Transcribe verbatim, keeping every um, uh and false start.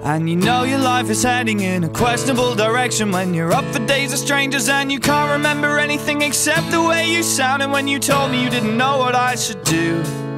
And you know your life is heading in a questionable direction when you're up for days of strangers and you can't remember anything except the way you sounded when you told me you didn't know what I should do.